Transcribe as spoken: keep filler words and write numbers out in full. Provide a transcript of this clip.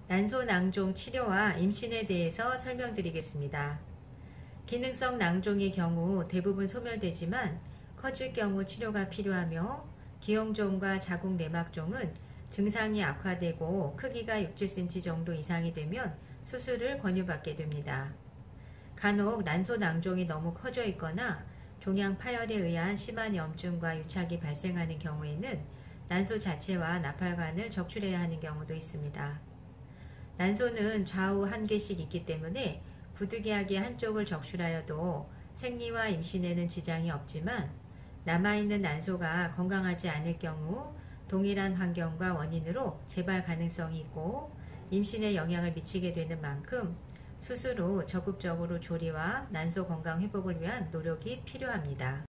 난소 낭종 치료와 임신에 대해서 설명드리겠습니다. 기능성 낭종의 경우 대부분 소멸되지만 커질 경우 치료가 필요하며 기형종과 자궁 내막종은 증상이 악화되고 크기가 육, 칠 센티미터 정도 이상이 되면 수술을 권유받게 됩니다. 간혹 난소 낭종이 너무 커져 있거나 종양 파열에 의한 심한 염증과 유착이 발생하는 경우에는 난소 자체와 나팔관을 적출해야 하는 경우도 있습니다. 난소는 좌우 한 개씩 있기 때문에 부득이하게 한쪽을 적출하여도 생리와 임신에는 지장이 없지만 남아있는 난소가 건강하지 않을 경우 동일한 환경과 원인으로 재발 가능성이 있고 임신에 영향을 미치게 되는 만큼 수술 후 적극적으로 조리와 난소 건강 회복을 위한 노력이 필요합니다.